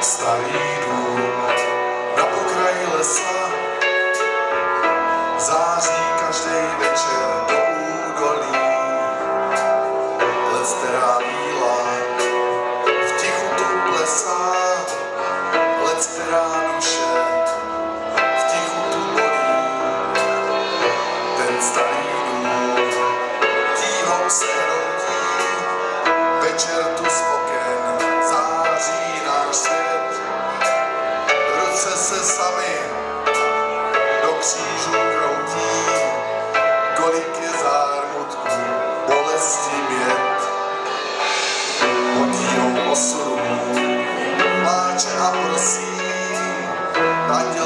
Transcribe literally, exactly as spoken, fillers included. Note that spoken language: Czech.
Starý dům na pokraji lesa září každý večer do údolí. Lec, která víla v tichu tu plesá, lec, která duše v tichu tu bolí. Ten starý dům tíhou se hroutí, večer tu z oken září náš svět. Ruce se sami do křížů kroutí, kolik je zármutků, bolesti běd. Potínou osudu, pláče a prosí, ať